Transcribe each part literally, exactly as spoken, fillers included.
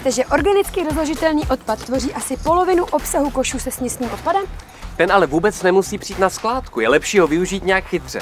jste, že organický rozložitelný odpad tvoří asi polovinu obsahu košů se směsným odpadem? Ten ale vůbec nemusí přijít na skládku, je lepší ho využít nějak chytře.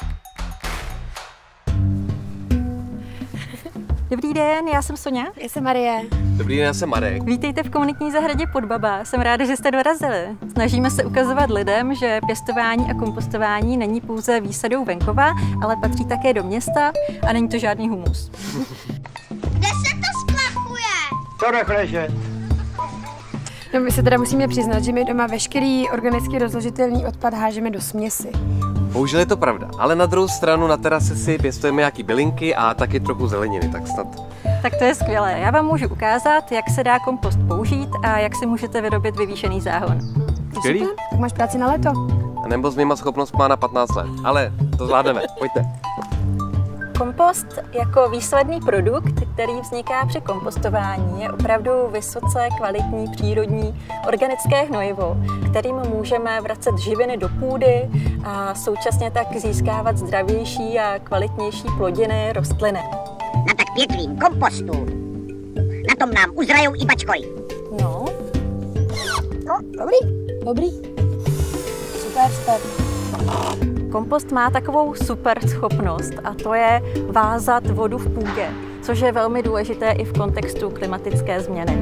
Dobrý den, já jsem Soňa. Já jsem Marie. Dobrý den, já jsem Marek. Vítejte v komunitní zahradě Podbaba. Jsem ráda, že jste dorazili. Snažíme se ukazovat lidem, že pěstování a kompostování není pouze výsadou venkova, ale patří také do města a není to žádný humus. Kde se to splachuje? To nechleže. No, my se teda musíme přiznat, že my doma veškerý organický rozložitelný odpad hážeme do směsi. Bohužel je to pravda, ale na druhou stranu na terase si pěstujeme nějaký bylinky a taky trochu zeleniny, tak snad. Tak to je skvělé. Já vám můžu ukázat, jak se dá kompost použít a jak si můžete vyrobit vyvýšený záhon. Skvělý? Tak máš práci na léto. A nebo s mýma schopnostma na patnáct let, ale to zvládneme, pojďte. Kompost jako výsledný produkt, který vzniká při kompostování, je opravdu vysoce kvalitní, přírodní, organické hnojivo, kterým můžeme vracet živiny do půdy a současně tak získávat zdravější a kvalitnější plodiny, rostliny. Na tak pěkným kompostu. Na tom nám uzrajou i bačkoj. No. No, dobrý, dobrý. Super, super. Kompost má takovou super schopnost a to je vázat vodu v půdě, což je velmi důležité i v kontextu klimatické změny.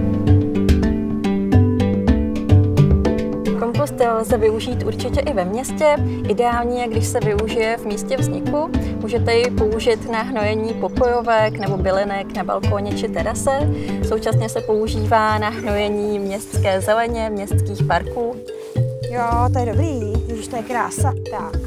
Kompost lze využít určitě i ve městě. Ideálně, když se využije v místě vzniku, můžete ji použít na hnojení pokojovek nebo bylinek na balkóně či terase. Současně se používá na hnojení městské zeleně, městských parků. Jo, to je dobrý, ježiš, to je krása. Tak.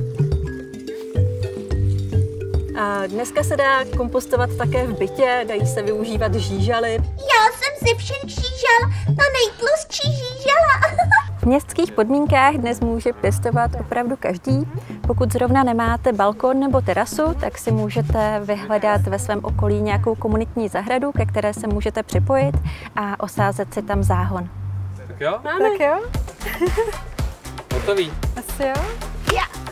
A dneska se dá kompostovat také v bytě, dají se využívat žížaly. Já jsem ze všech žížal ta nejtlustší žížala. V městských podmínkách dnes může pěstovat opravdu každý. Pokud zrovna nemáte balkon nebo terasu, tak si můžete vyhledat ve svém okolí nějakou komunitní zahradu, ke které se můžete připojit a osázet si tam záhon. Tak jo? Máme. Tak jo? Hotový. Asi jo? Já.